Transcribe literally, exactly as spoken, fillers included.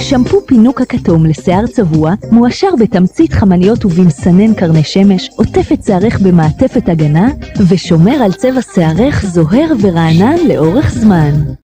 שמפו פינוק הכתום לשיער צבוע, מועשר בתמצית חמניות ובמסנן קרני שמש, עוטף את שערך במעטפת הגנה, ושומר על צבע שערך זוהר ורענן לאורך זמן.